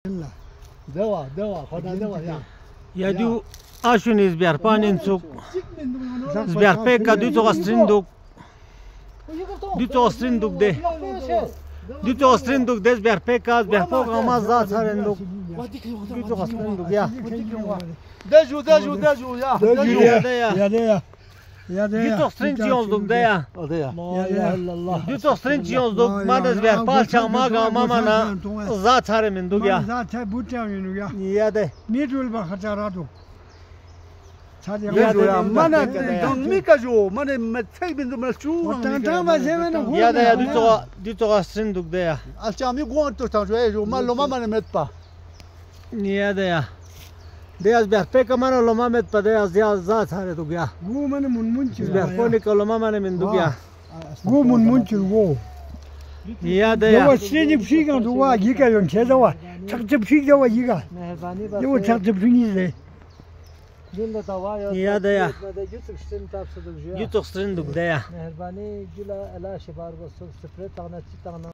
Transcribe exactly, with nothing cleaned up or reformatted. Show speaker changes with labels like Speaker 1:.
Speaker 1: دوا دوا خدا دوا يا
Speaker 2: يا دو اشوني زبير بانينسوك زبير بيكا دو توغستريندوك دو توغستريندوك دي دو توغستريندوك دي زبير بيكا زبير بوغا ما زات هارندوك دو توغستريندوك يا
Speaker 1: دجو دجو دجو يا
Speaker 2: دجو يا ديا
Speaker 3: يا ديا يا
Speaker 2: دو توغستريندوك ديا
Speaker 1: لا اله الا الله
Speaker 2: دو توغستريندوك ما زبير بالشا ماغا مامانا زات هارمندوك يا
Speaker 3: زات بوتاوينو يا
Speaker 2: يا دي
Speaker 3: ميدول بخطراتو
Speaker 1: يا يا مانا دون ميكاجو مانا متي بند ملشو
Speaker 3: وتنتا ما زمن هو
Speaker 2: يا ديا دو تو دو توغستريندوك ديا
Speaker 1: الشامي قوانتو تانجو ما لو ما مانا مت با
Speaker 2: يا ديا ديا زبير بيكا مانا لو ما مت با ديا زيا زات هارندوك يا
Speaker 3: هو من منمنش
Speaker 2: زبير بونيكا لو ما مانا مندوك يا
Speaker 3: هو منمنش هو
Speaker 2: يا ديا
Speaker 3: هو سيدي بشيكا دوا يكا يون كذا تكتب شيك دوا يكا هو تكتب شنو
Speaker 2: يا ديا دو توغستريندوك ديا
Speaker 4: مهرباني جلا الا شبار بس سپريت انا تي